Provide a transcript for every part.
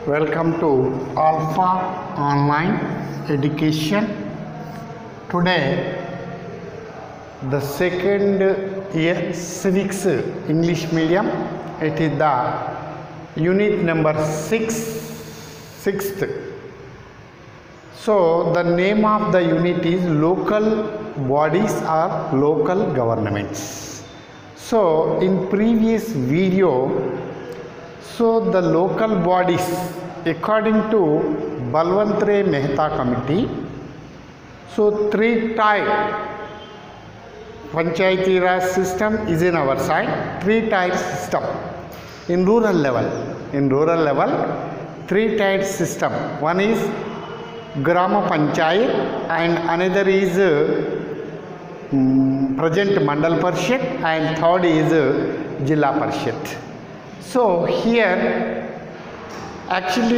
Welcome to Alpha Online Education. Today, the second year civics English medium. It is the unit number sixth. So, the name of the unit is local bodies or local governments. So, in previous video, the local bodies according to Balwant Mehta committee, three type Panchayati Raj system is in our side, three type system in rural level. In rural level, three type system. One is Grama Panchayat and another is present Mandal Parishad and third is Jilla Parishad. So here actually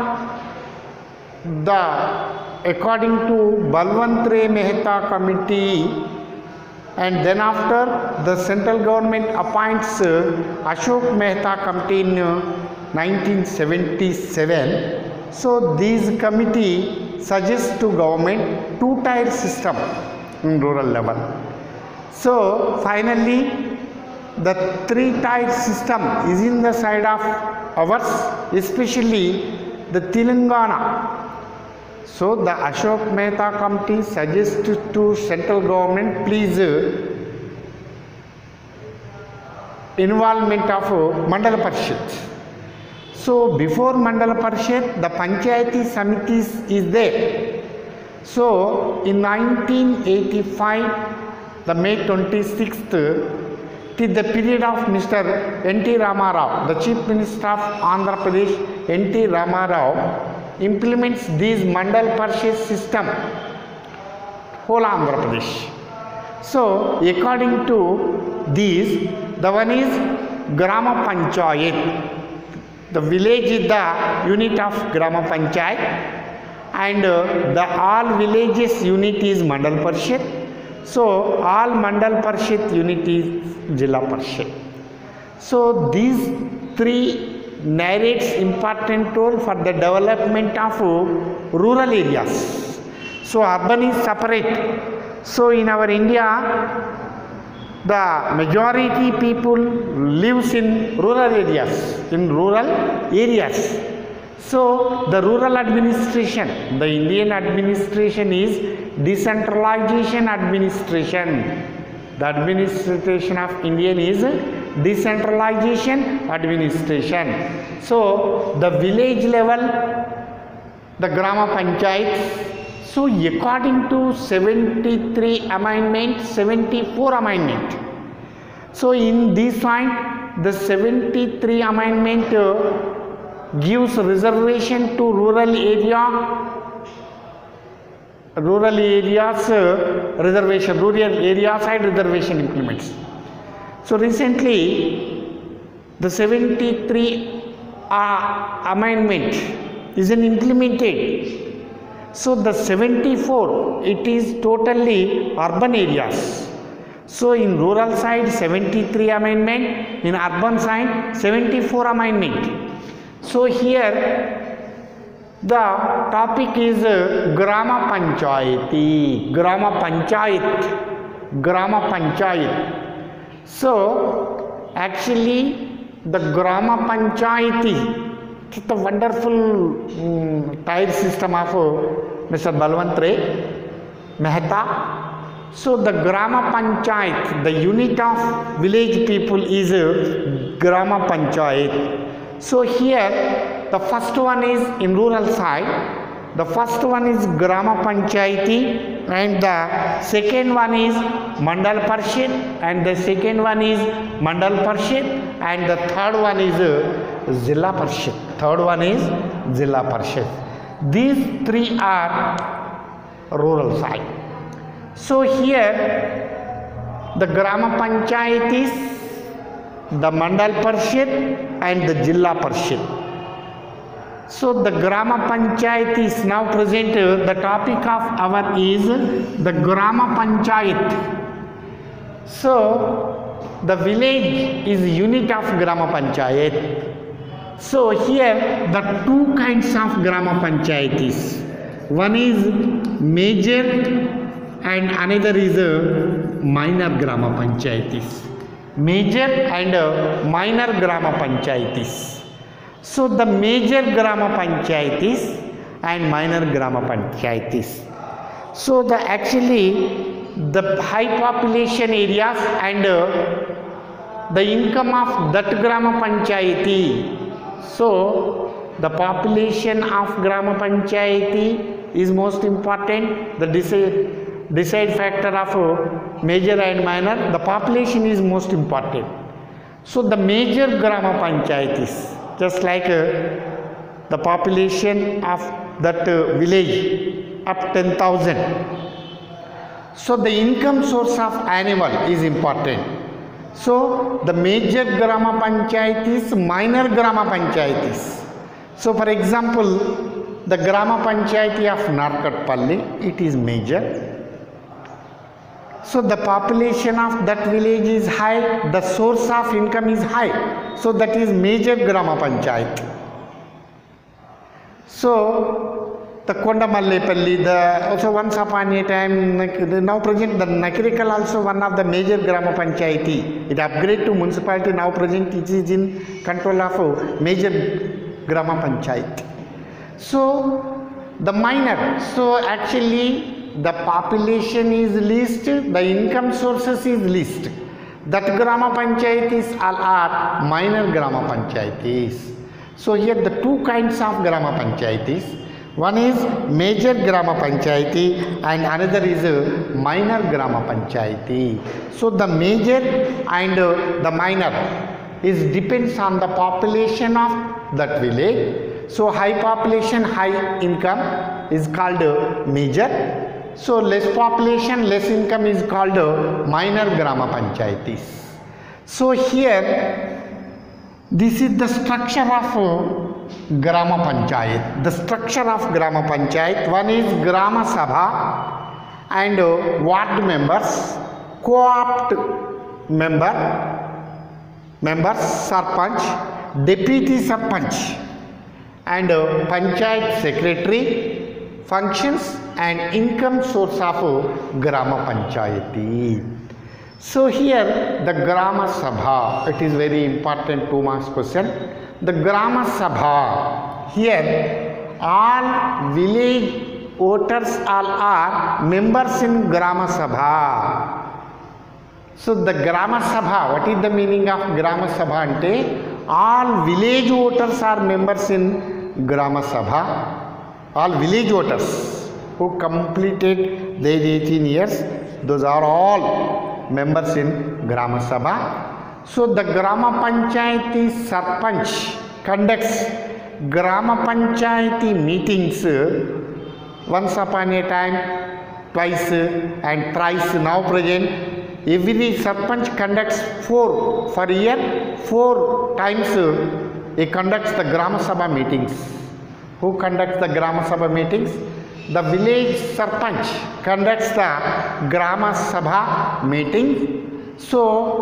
according to Balwant Mehta committee, and then after the central government appoints Ashok Mehta committee in 1977. So this committee suggests to government two-tier system in rural level. So finally the three-tier system is in the side of ours, especially the Telangana. So the Ashok Mehta committee suggests to central government, please involvement of Mandal Parishad. So before Mandal Parishad, the Panchayati Samitis is there. So in 1985, the May 26th, till the period of Mr. N.T. Ramarao, the Chief Minister of Andhra Pradesh, N.T. Ramarao, implements this Mandal Parishad system, whole Andhra Pradesh. So, according to this, the one is Grama Panchayat. The village is the unit of Grama Panchayat, and the all villages unit is Mandal Parishad. So, all Mandal Parishad unit is Jilla Parishad. So, these three narrates important role for the development of rural areas. So, urban is separate. So, in our India, the majority people lives in rural areas, So, the rural administration, the Indian administration is decentralization administration. The administration of Indian is decentralization administration. So, the village level, the Grama Panchayat. So, according to 73 amendment, 74 amendment. So, in this point, the 73 amendment gives reservation to rural areas side reservation implements. So recently the 73 amendment is implemented. So the 74, it is totally urban areas. So in rural side 73 amendment, in urban side 74 amendment. So here the topic is Grama Panchayati, Grama Panchayat. So actually the Grama Panchayati is the wonderful tier system of Mr. Balwant Mehta. So the Grama Panchayat, the unit of village people is Grama Panchayat. So here the first one is in rural side, the first one is Grama Panchayati, and the second one is Mandal Parishad, and the second one is Mandal Parishad, and the third one is Jilla Parishad. These three are rural side. So here the Grama Panchayat is the Mandal Parishad and the Jilla Parishad. So the Grama Panchayat is now present. The topic of our is the Grama Panchayat. So the village is unit of Grama Panchayat. So here the two kinds of grama panchayatis, one is major and another is a minor grama panchayatis. Major and minor grama panchayatis. So the major grama panchayatis and minor grama panchayatis. So the actually the high population areas and the income of that grama panchayati. So the population of grama panchayati is most important. The decide factor of major and minor, the population is most important. So the major grama panchayatis, just like the population of that village up 10,000. So the income source of animal is important. So the major grama panchayatis, minor grama panchayatis. So for example, the grama panchayati of Narkatpalli, it is major. So the population of that village is high, the source of income is high. So that is major grama panchayati. So the Kondamallepalli, also once upon a time, now present the Nakirikal also one of the major grama panchayati. It upgraded to municipality, now present it is in control of major grama panchayati. So the minor, so actually the population is least, the income sources is least. That grama panchayatis are minor grama panchayatis. So here the two kinds of grama panchayatis. One is major grama panchayati and another is minor grama panchayati. So the major and the minor is depends on the population of that village. So high population, high income is called major. So less population, less income is called minor grama panchayatis. So here this is the structure of grama panchayat. The structure of grama panchayat, one is grama sabha and ward members, co-opt members, sarpanch, deputy sarpanch and panchayat secretary, functions and income source of grama panchayati. So here the grama sabha, it is very important 2 marks question. The grama sabha, here all village voters all are members in grama sabha. So the grama sabha, what is the meaning of grama sabha ante? All village voters are members in grama sabha. All village voters who completed their 18 years, those are all members in grama sabha. So the grama panchayati sarpanch conducts grama panchayati meetings once upon a time, twice and thrice, now present. Every sarpanch conducts 4 for a year, 4 times he conducts the grama sabha meetings. Who conducts the grama sabha meetings? The village sarpanch conducts the grama sabha meeting. So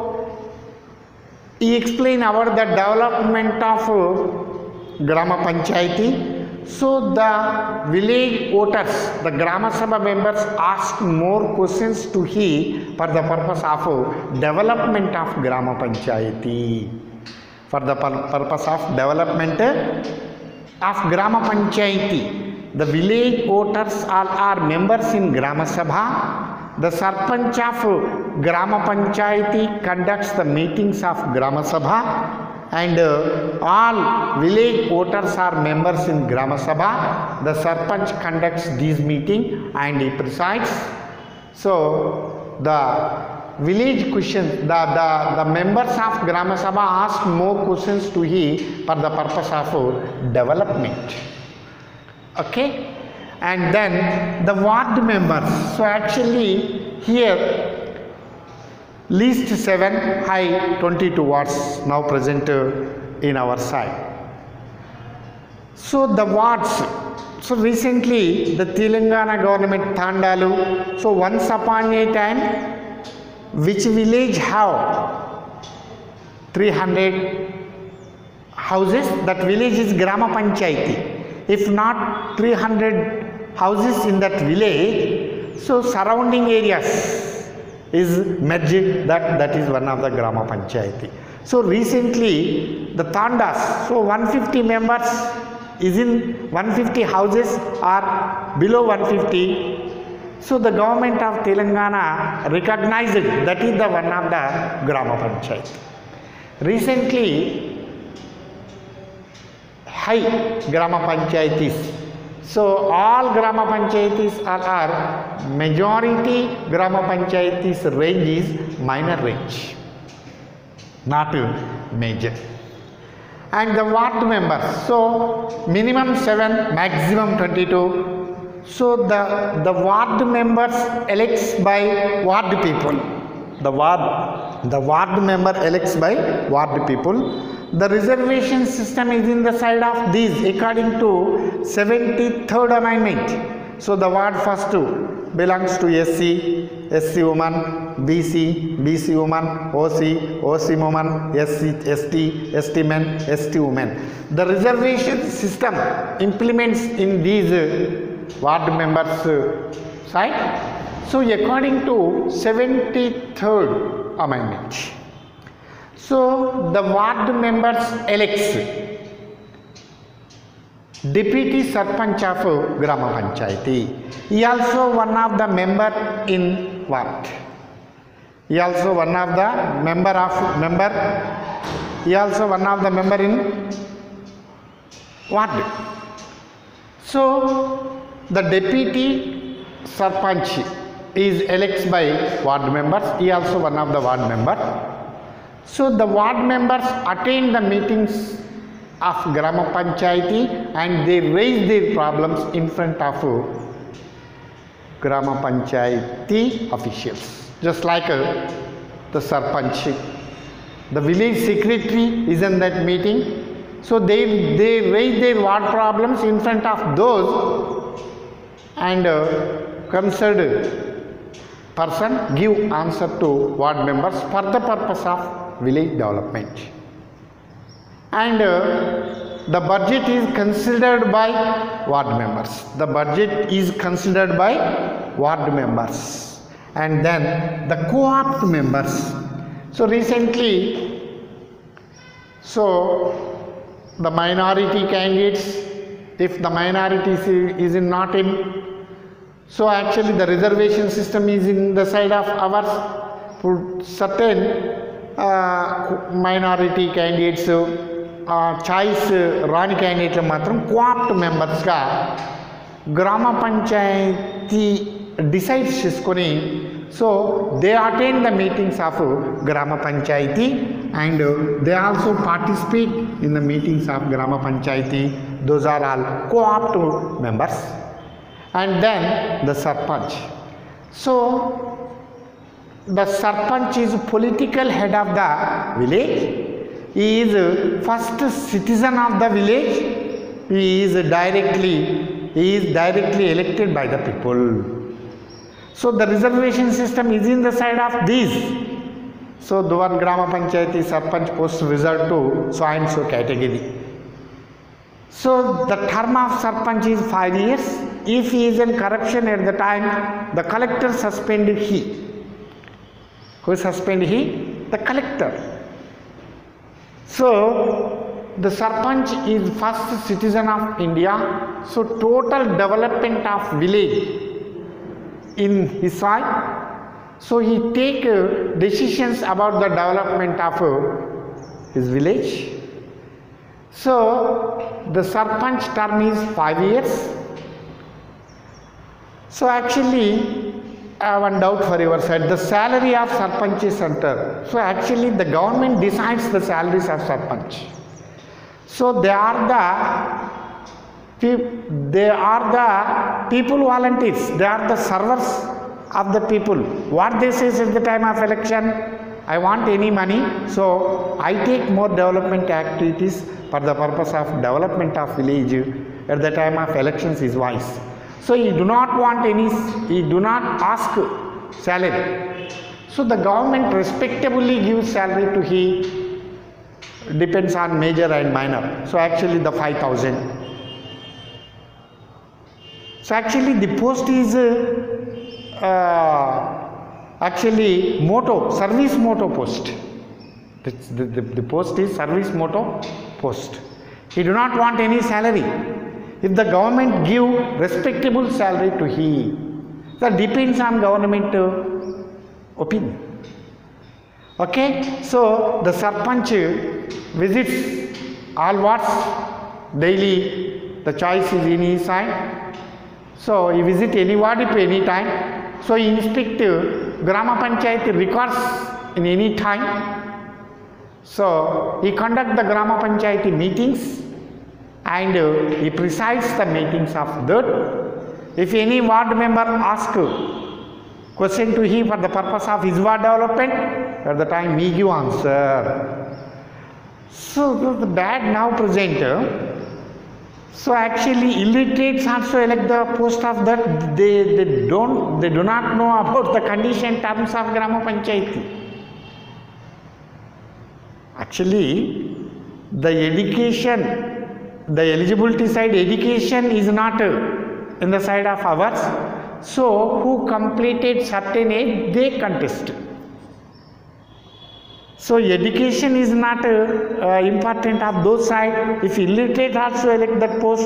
he explained about the development of grama panchayati. So the village voters, the grama sabha members ask more questions to he for the purpose of development of grama panchayati. For the purpose of development of grama panchayati, the village voters all are members in grama sabha. The sarpanch of grama panchayati conducts the meetings of grama sabha and all village voters are members in grama sabha. The sarpanch conducts this meeting and he presides. So the village questions, the members of grama sabha ask more questions to he for the purpose of development. Okay, and then the ward members. So actually here least 7, high 22 wards now present in our side. So the wards, so recently the Telangana government Tandalu, so once upon a time which village have 300 houses, that village is Grama Panchayati. If not 300 houses in that village, so surrounding areas is merged, that is one of the Grama Panchayati. So recently the Tandas, so 150 members is in 150 houses or below 150. So the government of Telangana recognized that is the one of the Grama Panchayat. Recently, high Grama Panchayatis. So all Grama Panchayatis are majority Grama Panchayatis range is minor range, not major. And the ward members, so minimum 7, maximum 22. So the ward members elects by ward people. The ward member elects by ward people. The reservation system is in the side of these according to 73rd Amendment. So the ward first belongs to SC woman, BC woman, OC woman, ST men, ST women. The reservation system implements in these ward members side. So according to 73rd Amendment. So the ward members elects deputy sarpanch of Grama Panchayati. He also one of the member in ward. He also one of the member in ward. So the deputy sarpanch is elected by ward members. He also one of the ward member. So the ward members attend the meetings of Grama Panchayati and they raise their problems in front of Grama Panchayati officials. Just like the sarpanch, the village secretary is in that meeting. So they raise their ward problems in front of those, and concerned person give answer to ward members for the purpose of village development. And the budget is considered by ward members. The budget is considered by ward members. And then the co-op members. So recently, the minority candidates, if the minority is not in, so actually the reservation system is in the side of ours. For certain minority candidates, choice రాని క్యాండిడేట్లు మాత్రం coopt మెంబర్స్గా gram panchayat decides చేసుకొని, so they attend the meetings of gram panchayat and they also participate in the meetings of gram panchayat. Those are all coopt members. And then the sarpanch. So the sarpanch is political head of the village. He is first citizen of the village. He is directly elected by the people. So the reservation system is in the side of these. So the one Grama Panchayati sarpanch post result to so and so category. So the term of sarpanch is 5 years. If he is in corruption at the time, the collector suspended he. Who suspended he? The collector. So the sarpanch is first citizen of India. So total development of village in his side. So he take decisions about the development of his village. So the sarpanch term is 5 years. So actually, I have one doubt for your side. The salary of sarpanch is center. So actually, the government decides the salaries of sarpanch. So they are the people volunteers. They are the servers of the people. What they say at the time of election, I want any money, so I take more development activities for the purpose of development of village. At the time of elections, his voice. So he do not want he do not ask salary. So the government respectably gives salary to depends on major and minor. So actually the 5,000. So actually the post is actually motto, service motto post. The post is service motto post. He do not want any salary. If the government give respectable salary to he, that depends on government opinion. Okay, so the Sarpanch visits all wards daily. The choice is in his side. So he visit any ward at any time. So he inspect Grama Panchayat records in any time. So he conduct the Grama Panchayati meetings and he presides the meetings of that. If any ward member ask question to him for the purpose of his ward development, at the time he give answer. So the bad now present. So actually illiterates also elect the post of that. They do not know about the condition terms of Grama Panchayati. Actually, the education, the eligibility side education is not in the side of ours. So, who completed certain age, they contest. So, education is not important of those side. If illiterate also elect that post,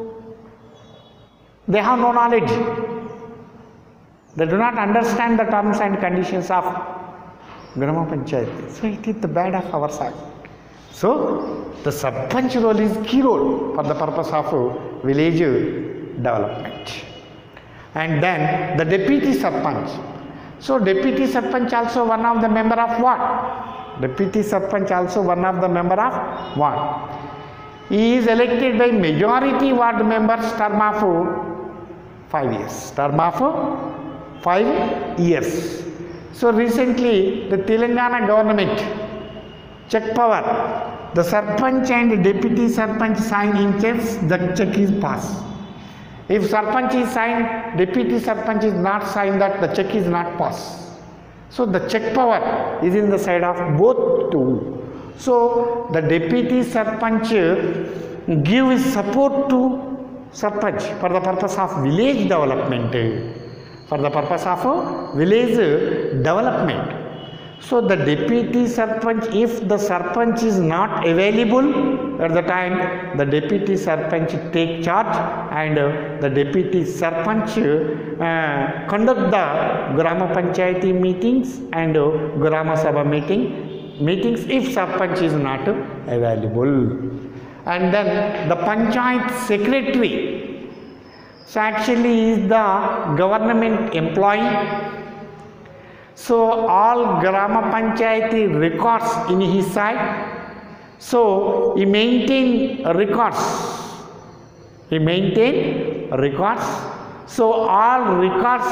they have no knowledge. They do not understand the terms and conditions of Grama Panchayati. So it is the bad of our side. So the Sarpanch role is key role for the purpose of village development. And then the Deputy Sarpanch. So Deputy Sarpanch also one of the member of ward. Deputy Sarpanch also one of the member of ward. He is elected by majority ward members term of 5 years. Term of 5 years. So recently the Telangana government check power, the Sarpanch and Deputy Sarpanch sign in checks, the check is passed. If Sarpanch is signed, Deputy Sarpanch is not signed, that the check is not passed. So the check power is in the side of both two. So the Deputy Sarpanch gives support to Sarpanch for the purpose of village development. For the purpose of village development. So the Deputy Sarpanch, if the Sarpanch is not available at the time, the Deputy Sarpanch take charge and the Deputy Sarpanch conduct the Grama Panchayati meetings and Grama Sabha meetings if Sarpanch is not available. And then the Panchayat Secretary. So actually is the government employee. So all Grama Panchayati records in his side. So he maintain records. He maintain records. So all records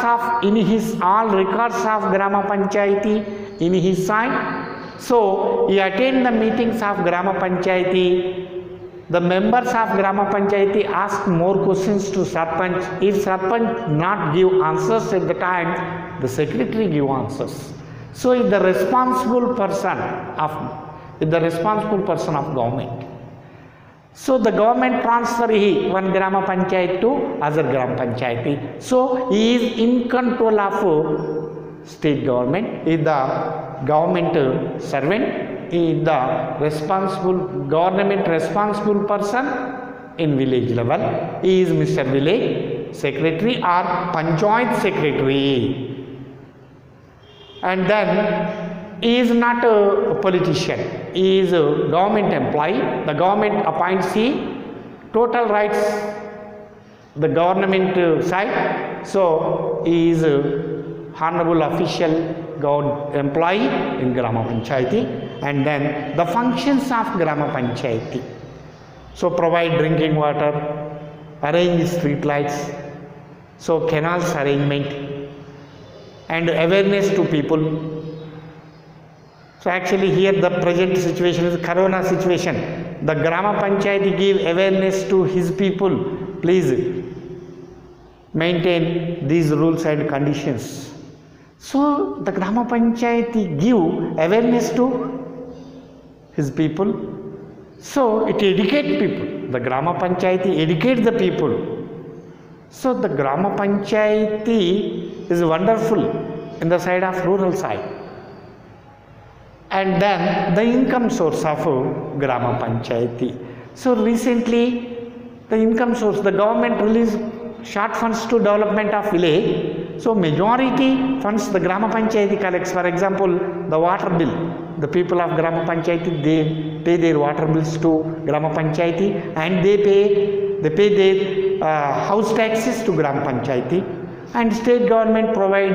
of Grama Panchayati in his side. So he attend the meetings of Grama Panchayati. The members of Grama Panchayati ask more questions to Sarpanch. If Sarpanch not give answers at the time, the secretary give answers. So is the responsible person of government. So the government transfer one Grama Panchayat to other Grama Panchayati. So he is in control of state government. He is the government servant. He is the government responsible person in village level. He is Mr. Village Secretary or Panchayat Secretary. And then he is not a politician. He is a government employee. The government appoints total rights the government side. So he is a honorable official government employee in Grama Panchayati. And then the functions of Grama Panchayati. So provide drinking water, arrange street lights, so canals arrangement and awareness to people. So actually here the present situation is Corona situation. The Grama Panchayati give awareness to his people. Please maintain these rules and conditions. So the Grama Panchayati give awareness to his people So it educates people. The Grama Panchayati educates the people. So the Grama Panchayati is wonderful in the side of rural side. And then the income source of Grama Panchayati. So recently the income source, the government released short funds to development of village. So majority funds the Grama Panchayati collects. For example, the water bill. The people of Grama Panchayati, they pay their water bills to Grama Panchayati, and they pay their house taxes to Grama Panchayati, and state government provide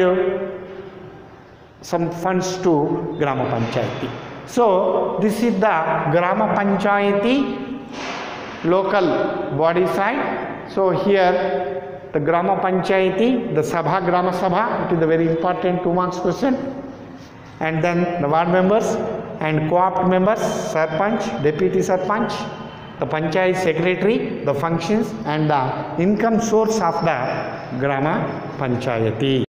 some funds to Grama Panchayati. So this is the Grama Panchayati local body side. So here the Grama Panchayati, the Sabha, Grama Sabha, it is a very important 2 marks question. And then the ward members and co-op members, Sarpanch, Deputy Sarpanch, the Panchayat Secretary, the functions and the income source of the Grama Panchayati.